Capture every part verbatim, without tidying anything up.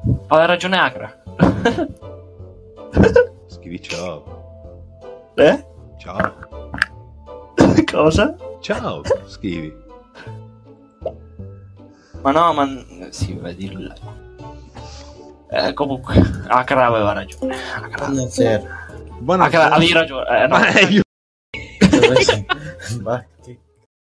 Hai ragione Acra. Schivi ciao. Eh? Ciao. Cosa? Ciao, scrivi. Ma no, ma sì, vai a dirlo. Eh, comunque, Acra aveva ragione. Acra, Buonasera. Acra avevi ragione. Eh, no. Ma io... Batti.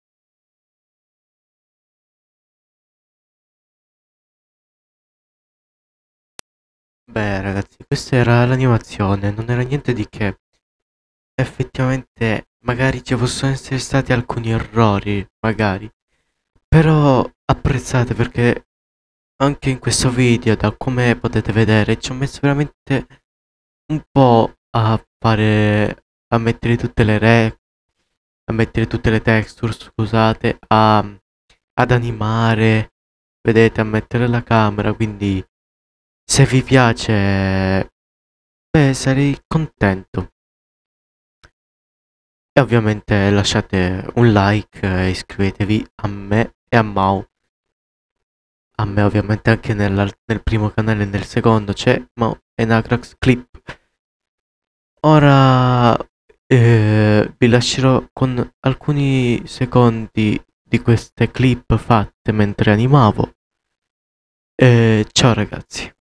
Beh, ragazzi, questa era l'animazione, non era niente di che. Effettivamente, magari ci possono essere stati alcuni errori, magari. Però apprezzate perché anche in questo video, da come potete vedere, ci ho messo veramente un po' a fare, a mettere tutte le re, a mettere tutte le texture, scusate, a, ad animare, vedete, a mettere la camera, quindi se vi piace, beh, sarei contento. E ovviamente lasciate un like e iscrivetevi a me e a Mau. A me ovviamente anche nella- nel primo canale e nel secondo c'è Mau e Nagrax Clip. Ora eh, vi lascerò con alcuni secondi di queste clip fatte mentre animavo. E ciao ragazzi.